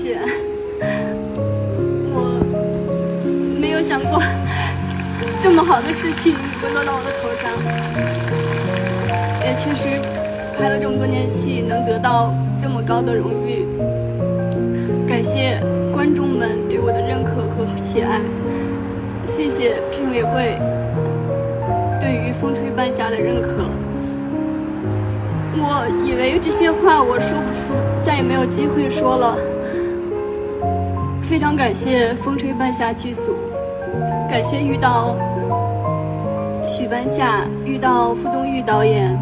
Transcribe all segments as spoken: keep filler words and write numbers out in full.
谢。我没有想过这么好的事情会落到我的头上，也确实拍了这么多年戏，能得到这么高的荣誉，感谢观众们对我的认可和喜爱，谢谢评委会对于《风吹半夏》的认可。我以为这些话我说不出，再也没有机会说了。非常感谢《风吹半夏》剧组，感谢遇到许半夏，遇到傅东玉导演。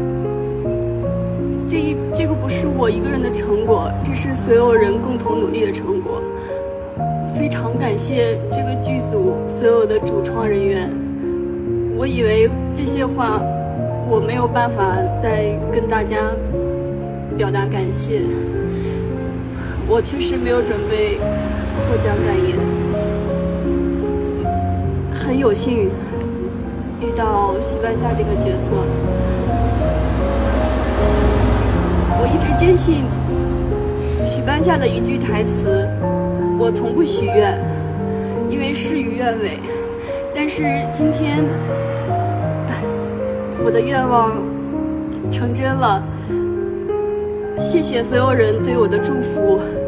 这一这个不是我一个人的成果，这是所有人共同努力的成果。非常感谢这个剧组所有的主创人员。我以为这些话我没有办法再跟大家表达感谢，我确实没有准备获奖感言。很有幸遇到许半夏这个角色，我一直坚信许半夏的一句台词，我从不许愿，因为事与愿违。但是今天我的愿望成真了，谢谢所有人对我的祝福。